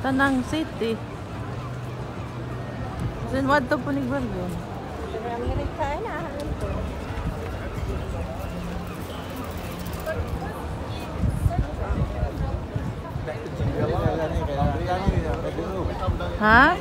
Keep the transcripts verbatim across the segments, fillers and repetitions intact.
Tanang City. Then what to po ni Barko? Ha?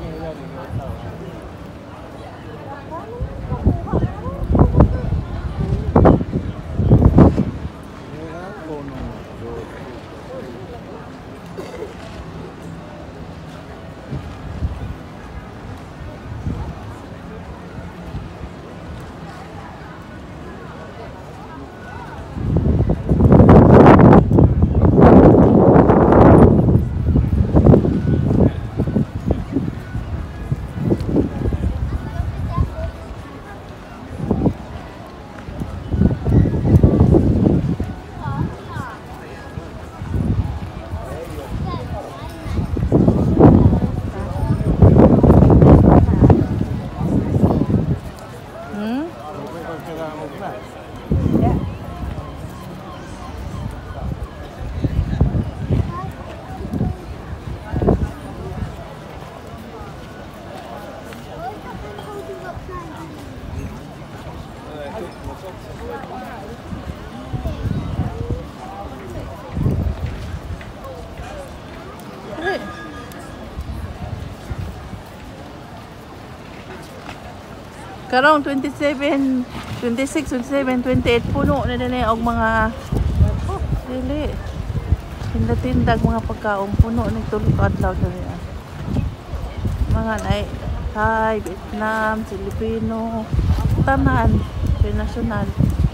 Karong twenty-seven, twenty-six, twenty-seven, twenty-eight puno na din og mga oh, dili. Tinda-tindag mga pagkaon puno ni tulo ka adlaw diri. Mga nay Thai, Vietnam, Filipino, tanan, international.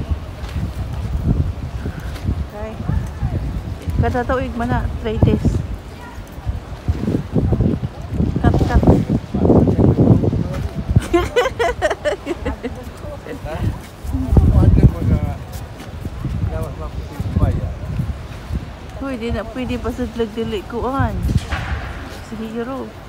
Okay. Kada tuig man na three days. Kat kat. Pwede na, pwede pa sa dili kuan. Si Hero.